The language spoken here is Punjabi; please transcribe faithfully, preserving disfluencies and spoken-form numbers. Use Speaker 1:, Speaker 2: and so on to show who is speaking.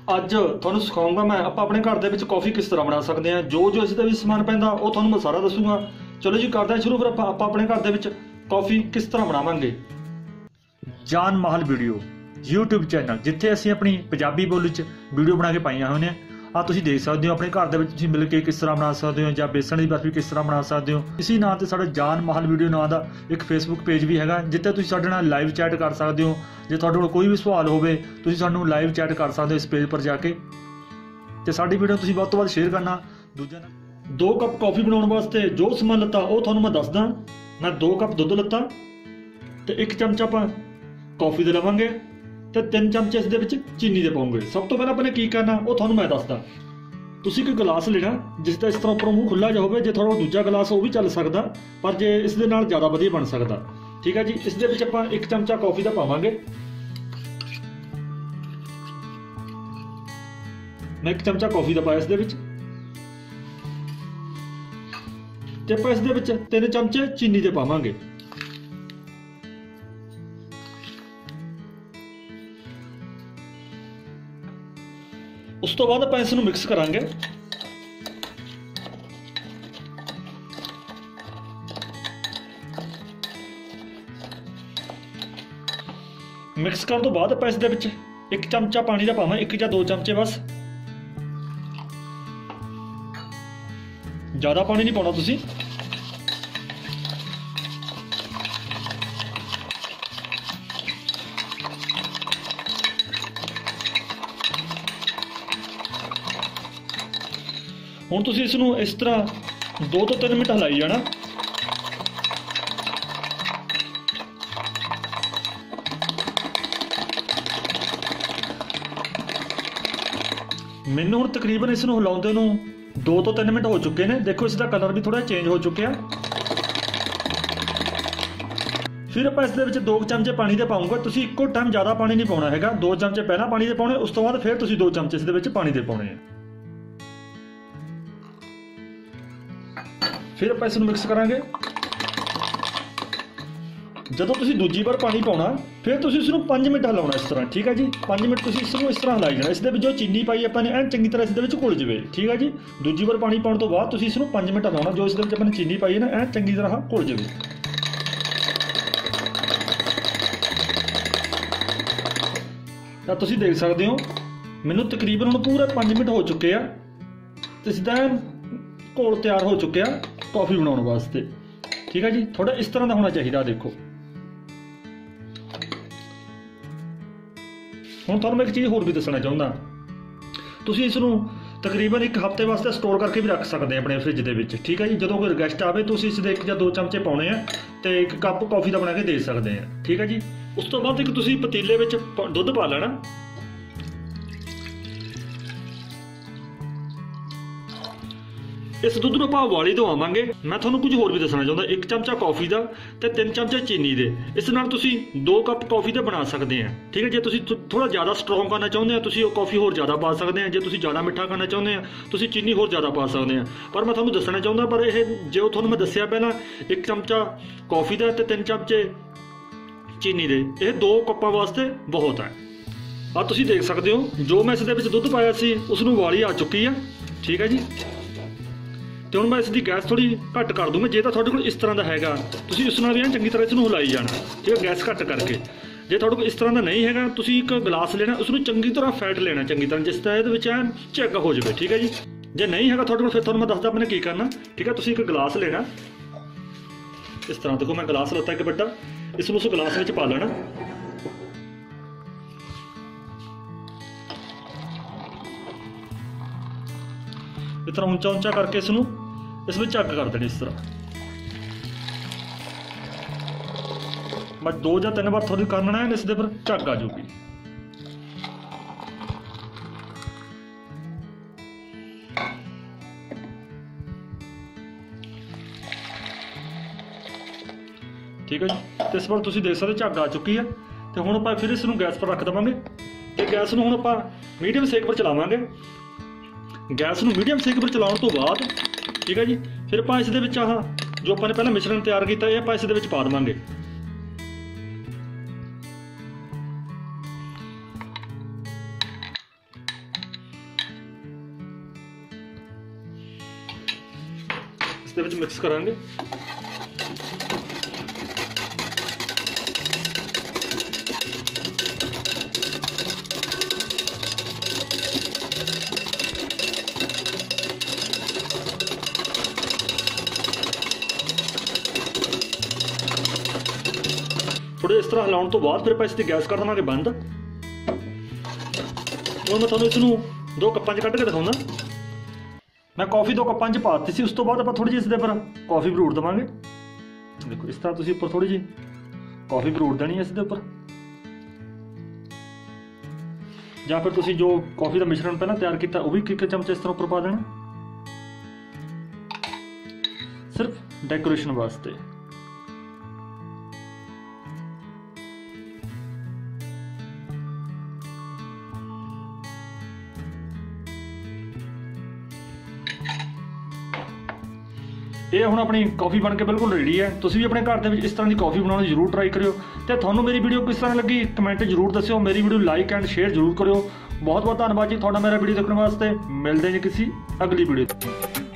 Speaker 1: ਅੱਜ ਤੁਹਾਨੂੰ ਸਿਖਾਉਂਗਾ ਮੈਂ ਆਪਾਂ ਆਪਣੇ ਘਰ ਦੇ ਵਿੱਚ ਕੌਫੀ ਕਿਸ ਤਰ੍ਹਾਂ ਬਣਾ ਸਕਦੇ ਹਾਂ। ਜੋ ਜੋ ਇਸ ਦੇ ਵਿੱਚ ਸਮਾਨ ਪੈਂਦਾ ਉਹ ਤੁਹਾਨੂੰ ਮੈਂ ਸਾਰਾ ਦੱਸੂਗਾ। ਚਲੋ ਜੀ ਕਰਦੇ ਹਾਂ ਸ਼ੁਰੂ। ਫਿਰ ਆਪਾਂ ਆਪਾਂ ਆਪਣੇ ਘਰ ਦੇ ਵਿੱਚ ਕੌਫੀ ਕਿਸ ਤਰ੍ਹਾਂ ਬਣਾਵਾਂਗੇ। ਜਾਨ ਮਾਹਲ ਵੀਡੀਓ YouTube ਚੈਨਲ, ਜਿੱਥੇ ਅਸੀਂ ਆਪਣੀ ਪੰਜਾਬੀ ਬੋਲੀ 'ਚ ਵੀਡੀਓ ਬਣਾ ਕੇ ਪਾਈਆਂ ਹੋਈਆਂ। ਆ ਤੁਸੀਂ ਦੇਖ ਸਕਦੇ ਹੋ ਆਪਣੇ ਘਰ ਦੇ ਵਿੱਚ ਤੁਸੀਂ ਮਿਲ ਕੇ ਕਿਸ ਤਰ੍ਹਾਂ ਬਣਾ ਸਕਦੇ ਹੋ, ਜਾਂ ਬੇਸਣ ਦੀ ਬਰਫੀ ਕਿਸ ਤਰ੍ਹਾਂ ਬਣਾ ਸਕਦੇ ਹੋ। ਇਸੇ ਨਾਂ ਤੇ ਸਾਡਾ ਜਾਨ ਮਾਹਲ ਵੀਡੀਓ ਨਾਂ ਦਾ ਇੱਕ ਫੇਸਬੁੱਕ ਪੇਜ ਵੀ ਹੈਗਾ, ਜਿੱਥੇ ਤੁਸੀਂ ਸਾਡੇ ਨਾਲ ਲਾਈਵ ਚੈਟ ਕਰ ਸਕਦੇ ਹੋ। ਜੇ ਤੁਹਾਡੇ ਕੋਲ ਕੋਈ ਵੀ ਸਵਾਲ ਹੋਵੇ ਤੁਸੀਂ ਸਾਨੂੰ ਲਾਈਵ ਚੈਟ ਕਰ ਸਕਦੇ ਹੋ ਇਸ ਪੇਜ ਪਰ ਜਾ ਕੇ। ਤੇ ਸਾਡੀ ਵੀਡੀਓ ਤੁਸੀਂ ਵੱਧ ਤੋਂ ਵੱਧ ਸ਼ੇਅਰ ਕਰਨਾ ਦੂਜਿਆਂ ਨਾਲ। ਦੋ ਕੱਪ ਕੌਫੀ ਬਣਾਉਣ ਵਾਸਤੇ ਜੋ ਸਮਾਨ ਲੱਤਾ ਉਹ ਤੁਹਾਨੂੰ ਮੈਂ ਦੱਸਦਾ। ਮੈਂ ਦੋ ਕੱਪ ਦੁੱਧ ਲੱਤਾ ਤੇ ਇੱਕ ਚਮਚਾ ਆਪਾਂ ਕੌਫੀ ਦੇ ਲਵਾਂਗੇ ਤੇ ਤਿੰਨ ਚਮਚੇ ਇਸ ਦੇ ਵਿੱਚ ਚੀਨੀ ਦੇ ਪਾਉਂਗੇ। ਸਭ ਤੋਂ ਪਹਿਲਾਂ ਆਪਾਂ ਨੇ ਕੀ ਕਰਨਾ ਉਹ ਤੁਹਾਨੂੰ ਮੈਂ ਦੱਸਦਾ। ਤੁਸੀਂ ਇੱਕ ਗਲਾਸ ਲੈਣਾ ਜਿਸ ਦਾ ਇਸ ਤਰ੍ਹਾਂ ਉੱਪਰੋਂ ਮੂੰਹ ਖੁੱਲਾ ਜਿਹਾ ਹੋਵੇ। ਜੇ ਤੁਹਾਡਾ ਦੂਜਾ ਗਲਾਸ ਉਹ ਵੀ ਚੱਲ ਸਕਦਾ, ਪਰ ਜੇ ਇਸ ਦੇ ਨਾਲ ਜ਼ਿਆਦਾ ਵਧੀਆ ਬਣ ਸਕਦਾ। ਠੀਕ ਹੈ ਜੀ। ਇਸ ਦੇ ਵਿੱਚ ਆਪਾਂ ਇੱਕ ਚਮਚਾ ਕੌਫੀ ਦਾ ਪਾਵਾਂਗੇ। ਮੈਂ ਇੱਕ ਚਮਚਾ ਕੌਫੀ ਦਾ ਪਾਇਆ ਇਸ ਦੇ ਵਿੱਚ, ਤੇ ਆਪਾਂ ਇਸ ਦੇ ਵਿੱਚ ਤਿੰਨ ਚਮਚੇ ਚੀਨੀ ਦੇ ਪਾਵਾਂਗੇ। ਉਸ ਤੋਂ ਬਾਅਦ ਆਪਾਂ ਇਸ ਨੂੰ ਮਿਕਸ ਕਰਾਂਗੇ। ਮਿਕਸ ਕਰਨ ਤੋਂ ਬਾਅਦ ਆਪਾਂ ਇਸ ਦੇ ਵਿੱਚ ਇੱਕ ਚਮਚਾ ਪਾਣੀ ਦਾ ਪਾਵਾਂ, ਇੱਕ ਜਾਂ ਦੋ ਚਮਚੇ ਬਸ। ਜ਼ਿਆਦਾ ਪਾਣੀ ਨਹੀਂ ਪਾਉਣਾ ਤੁਸੀਂ। ਹੁਣ ਤੁਸੀਂ ਇਸ ਨੂੰ ਇਸ ਤਰ੍ਹਾਂ ਦੋ ਤੋਂ ਤਿੰਨ ਮਿੰਟ ਹਿਲਾਈ ਜਾਣਾ। ਮੈਨੂੰ ਹੁਣ ਤਕਰੀਬਨ ਇਸ ਨੂੰ ਹਿਲਾਉਂਦੇ ਨੂੰ ਦੋ ਤੋਂ ਤਿੰਨ ਮਿੰਟ ਹੋ ਚੁੱਕੇ ਨੇ। ਦੇਖੋ ਇਸ ਦਾ ਕਲਰ ਵੀ ਥੋੜਾ ਚੇਂਜ ਹੋ ਚੁੱਕਿਆ। ਫਿਰ ਆਪਾਂ ਇਸ ਦੇ ਵਿੱਚ ਦੋ ਚਮਚੇ ਪਾਣੀ ਦੇ ਪਾਉਂਗਾ। ਤੁਸੀਂ ਇੱਕੋ ਟਾਈਮ ਜ਼ਿਆਦਾ ਪਾਣੀ ਨਹੀਂ ਪਾਉਣਾ ਹੈਗਾ। ਦੋ ਚਮਚੇ ਪਹਿਲਾਂ ਪਾਣੀ ਦੇ ਪਾਉਣੇ, ਉਸ ਤੋਂ ਬਾਅਦ ਫਿਰ ਤੁਸੀਂ ਦੋ ਚਮਚੇ ਇਸ ਦੇ ਵਿੱਚ ਪਾਣੀ ਦੇ ਪਾਉਣੇ ਆ। ਫਿਰ ਆਪਾਂ ਇਸ ਨੂੰ ਮਿਕਸ ਕਰਾਂਗੇ। ਜਦੋਂ ਤੁਸੀਂ ਦੂਜੀ ਵਾਰ ਪਾਣੀ ਪਾਉਣਾ ਫਿਰ ਤੁਸੀਂ ਇਸ ਨੂੰ ਪੰਜ ਮਿੰਟ ਹਿਲਾਉਣਾ ਇਸ ਤਰ੍ਹਾਂ। ਠੀਕ ਹੈ ਜੀ। ਪੰਜ ਮਿੰਟ ਤੁਸੀਂ ਇਸ ਨੂੰ ਇਸ ਤਰ੍ਹਾਂ ਹਿਲਾਈ ਜਾਣਾ। ਇਸ ਦੇ ਵਿੱਚ ਜੋ ਚੀਨੀ ਪਾਈ ਆਪਾਂ ਨੇ ਐਨ ਚੰਗੀ ਤਰ੍ਹਾਂ ਇਸ ਦੇ ਵਿੱਚ ਘੁਲ ਜਾਵੇ। ਠੀਕ ਹੈ ਜੀ। ਦੂਜੀ ਵਾਰ ਪਾਣੀ ਪਾਉਣ ਤੋਂ ਬਾਅਦ ਤੁਸੀਂ ਇਸ ਨੂੰ ਪੰਜ ਮਿੰਟ ਹਿਲਾਉਣਾ। ਜੋ ਇਸ ਦੇ ਵਿੱਚ ਆਪਾਂ ਨੇ ਚੀਨੀ ਪਾਈ ਹੈ ਨਾ ਐਨ ਚੰਗੀ ਤਰ੍ਹਾਂ ਘੁਲ ਜਾਵੇ। ਤਾਂ ਤੁਸੀਂ ਦੇਖ ਸਕਦੇ ਹੋ ਮੈਨੂੰ ਤਕਰੀਬਨ ਹੁਣ ਪੂਰੇ ਪੰਜ ਮਿੰਟ ਹੋ ਚੁੱਕੇ ਆ ਤੇ ਸਿੱਧਾ ਘੋਲ ਤਿਆਰ ਹੋ ਚੁੱਕਿਆ ਕੌਫੀ ਬਣਾਉਣ ਵਾਸਤੇ। ਠੀਕ ਹੈ ਜੀ। ਥੋੜਾ ਇਸ ਤਰ੍ਹਾਂ ਦਾ ਹੋਣਾ ਚਾਹੀਦਾ। ਦੇਖੋ ਹੁਣ ਤੁਹਾਨੂੰ ਮੈਂ ਇੱਕ ਚੀਜ਼ ਹੋਰ ਵੀ ਦੱਸਣਾ ਚਾਹੁੰਦਾ। ਤੁਸੀਂ ਇਸ ਨੂੰ ਤਕਰੀਬਨ ਇੱਕ ਹਫ਼ਤੇ ਵਾਸਤੇ ਸਟੋਰ ਕਰਕੇ ਵੀ ਰੱਖ ਸਕਦੇ ਆ ਆਪਣੇ ਫ੍ਰਿਜ ਦੇ ਵਿੱਚ। ਠੀਕ ਹੈ ਜੀ। ਜਦੋਂ ਕੋਈ ਗੈਸਟ ਆਵੇ ਤੁਸੀਂ ਇਸ ਦੇ ਇੱਕ ਜਾਂ ਦੋ ਚਮਚੇ ਪਾਉਣੇ ਆ ਤੇ ਇੱਕ ਕੱਪ ਕੌਫੀ ਦਾ ਬਣਾ ਕੇ ਦੇ ਸਕਦੇ ਆ। ਠੀਕ ਹੈ ਜੀ। ਉਸ ਤੋਂ ਬਾਅਦ ਇੱਕ ਤੁਸੀਂ ਪਤੀਲੇ ਵਿੱਚ ਦੁੱਧ ਪਾ ਲੈਣਾ। ਇਸ ਦੁੱਧ ਨੂੰ ਆਪਾਂ ਉਬਾਲੀ ਦਵਾਵਾਂਗੇ। ਮੈਂ ਤੁਹਾਨੂੰ ਕੁਝ ਹੋਰ ਵੀ ਦੱਸਣਾ ਚਾਹੁੰਦਾ। ਇੱਕ ਚਮਚਾ ਕੌਫੀ ਦਾ ਤੇ ਤਿੰਨ ਚਮਚੇ ਚੀਨੀ ਦੇ। ਇਸ ਨਾਲ ਤੁਸੀਂ ਦੋ ਕੱਪ ਕੌਫੀ ਦੇ ਬਣਾ ਸਕਦੇ ਆ। ਠੀਕ ਹੈ। ਜੇ ਤੁਸੀਂ ਥੋੜਾ ਜ਼ਿਆਦਾ ਸਟਰੋਂਗ ਕਰਨਾ ਚਾਹੁੰਦੇ ਆ ਤੁਸੀਂ ਉਹ ਕੌਫੀ ਹੋਰ ਜ਼ਿਆਦਾ ਪਾ ਸਕਦੇ ਆ। ਜੇ ਤੁਸੀਂ ਜ਼ਿਆਦਾ ਮਿੱਠਾ ਕਰਨਾ ਚਾਹੁੰਦੇ ਆ ਤੁਸੀਂ ਚੀਨੀ ਹੋਰ ਜ਼ਿਆਦਾ ਪਾ ਸਕਦੇ ਆ। ਪਰ ਮੈਂ ਤੁਹਾਨੂੰ ਦੱਸਣਾ ਚਾਹੁੰਦਾ, ਪਰ ਇਹ ਜੋ ਤੁਹਾਨੂੰ ਮੈਂ ਦੱਸਿਆ ਪਹਿਲਾਂ ਇੱਕ ਚਮਚਾ ਕੌਫੀ ਦਾ ਤੇ ਤਿੰਨ ਚਮਚੇ ਚੀਨੀ ਦੇ, ਇਹ ਦੋ ਕੱਪਾਂ ਵਾਸਤੇ ਬਹੁਤ ਹੈ। ਆ ਤੁਸੀਂ ਦੇਖ ਸਕਦੇ ਹੋ ਜੋ ਮੈਂ ਇਸ ਦੇ ਵਿੱਚ ਦੁੱਧ ਪਾਇਆ ਸੀ ਉਸ ਨੂੰ ਉਬਾਲੀ ਆ ਚੁੱਕੀ ਆ। ਠੀਕ ਹੈ ਜੀ। ਤੇ ਹੁਣ ਮੈਂ ਇਸ ਦੀ ਗੈਸ ਥੋੜੀ ਘੱਟ ਕਰ ਦੂੰਗਾ। ਜੇ ਤਾਂ ਤੁਹਾਡੇ ਕੋਲ ਇਸ ਤਰ੍ਹਾਂ ਦਾ ਹੈਗਾ ਤੁਸੀਂ ਇਸ ਨਾਲ ਵੀ ਚੰਗੀ ਤਰ੍ਹਾਂ ਇਸ ਨੂੰ ਹਿਲਾਈ ਜਾਣਾ। ਠੀਕ ਹੈ। ਗੈਸ ਘੱਟ ਕਰਕੇ। ਜੇ ਤੁਹਾਡੇ ਕੋਲ ਇਸ ਤਰ੍ਹਾਂ ਦਾ ਨਹੀਂ ਹੈਗਾ ਤੁਸੀਂ ਇੱਕ ਗਲਾਸ ਲੈਣਾ, ਉਸ ਨੂੰ ਚੰਗੀ ਤਰ੍ਹਾਂ ਫੈਟ ਲੈਣਾ ਚੰਗੀ ਤਰ੍ਹਾਂ, ਜਿਸ ਤਰ੍ਹਾਂ ਇਹਦੇ ਵਿੱਚ ਐ ਝੱਗ ਹੋ ਜਾਵੇ। ਠੀਕ ਹੈ ਜੀ। ਜੇ ਨਹੀਂ ਹੈਗਾ ਤੁਹਾਡੇ ਕੋਲ ਫਿਰ ਤੁਹਾਨੂੰ ਮੈਂ ਦੱਸਦਾ ਆਪਣੇ ਕੀ ਕਰਨਾ। ਠੀਕ ਹੈ। ਤੁਸੀਂ ਇੱਕ ਗਲਾਸ ਲੈਣਾ ਇਸ ਤਰ੍ਹਾਂ। ਦੇਖੋ ਮੈਂ ਗਲਾਸ ਲੱਤਾ ਇੱਕ ਵੱਡਾ, ਇਸ ਨੂੰ ਉਸ ਗਲਾਸ ਵਿੱਚ ਪਾ ਲੈਣਾ। ਇਸ ਤਰ੍ਹਾਂ ਉੱਚਾ ਉੱਚਾ ਕਰਕੇ ਇਸ ਨੂੰ ਇਸ ਵਿੱਚ ਝੱਗ ਕਰ ਦੇਣੀ। ਇਸ ਤਰ੍ਹਾਂ ਮੈਂ ਦੋ ਜਾਂ ਤਿੰਨ ਵਾਰ ਥੋੜੀ ਕਰਨਾ ਹੈ, ਇਸ ਦੇ ਪਰ ਝੱਗ ਆ ਜਾਊਗੀ। ਠੀਕ ਹੈ ਜੀ। ਤੇ ਇਸ ਵਾਰ ਤੁਸੀਂ ਦੇਖ ਸਕਦੇ ਝੱਗ ਆ ਚੁੱਕੀ ਹੈ। ਤੇ ਹੁਣ ਆਪਾਂ ਫਿਰ ਇਸ ਨੂੰ ਗੈਸ ਪਰ ਰੱਖ ਦੇਵਾਂਗੇ ਤੇ ਗੈਸ ਨੂੰ ਹੁਣ ਆਪਾਂ ਮੀਡੀਅਮ ਸੇਕ ਪਰ ਚਲਾਵਾਂਗੇ। ਗੈਸ ਨੂੰ ਮੀਡੀਅਮ ਸੇਕ ਪਰ ਚਲਾਉਣ ਤੋਂ ਬਾਅਦ ਠੀਕ ਹੈ ਜੀ ਫਿਰ ਆਪਾਂ ਇਸ ਦੇ ਵਿੱਚ ਆਹ ਜੋ ਆਪਾਂ ਨੇ ਪਹਿਲਾਂ ਮਿਸ਼ਰਣ ਤਿਆਰ ਕੀਤਾ ਇਹ ਆਪਾਂ ਇਸ ਦੇ ਵਿੱਚ ਪਾ ਦੇਵਾਂਗੇ। इसके विच मिक्स करांगे। थोड़े इस तरह हिलाउण तो बाद फिर ਆਪਾਂ इसकी गैस कर देवांगे बंद। ਹੁਣ मैं ਤੁਹਾਨੂੰ इसनूं दो कप्पां 'ਚ ਕੱਢ ਕੇ ਦਿਖਾਉਂਦਾ। मैं कॉफ़ी दो कप्पां 'ਚ पाती सी, उस तो बाद ਆਪਾਂ थोड़ी जी इसदे पर कॉफ़ी भरूड़ देवांगे। देखो इस तरह तुसीं उपर थोड़ी जी कॉफ़ी भरूड़ देनी है इसदे उपर, ਜਾਂ फिर तुसीं जो कॉफ़ी का मिश्रण पहलां तैयार किया वो भी एक चमचे इस तरह उपर पा देना, सिर्फ डेकोरेशन वास्ते। ਇਹ ਹੁਣ ਆਪਣੀ ਕੌਫੀ ਬਣ ਕੇ ਬਿਲਕੁਲ ਰੈਡੀ ਹੈ। ਤੁਸੀਂ ਵੀ ਆਪਣੇ ਘਰ ਦੇ ਵਿੱਚ ਇਸ ਤਰ੍ਹਾਂ ਦੀ ਕੌਫੀ ਬਣਾਉਣੀ ਜ਼ਰੂਰ ਟਰਾਈ ਕਰਿਓ ਤੇ ਤੁਹਾਨੂੰ ਮੇਰੀ ਵੀਡੀਓ ਕਿਸ ਤਰ੍ਹਾਂ ਲੱਗੀ ਕਮੈਂਟ ਜ਼ਰੂਰ ਦੱਸਿਓ। ਮੇਰੀ ਵੀਡੀਓ ਲਾਈਕ ਐਂਡ ਸ਼ੇਅਰ ਜ਼ਰੂਰ ਕਰਿਓ। ਬਹੁਤ ਬਹੁਤ ਧੰਨਵਾਦ ਜੀ ਤੁਹਾਡਾ ਮੇਰਾ ਵੀਡੀਓ ਦੇਖਣ ਵਾਸਤੇ। ਮਿਲਦੇ ਹਾਂ ਜੀ ਕਿਸੇ ਅਗਲੀ ਵੀਡੀਓ 'ਚ।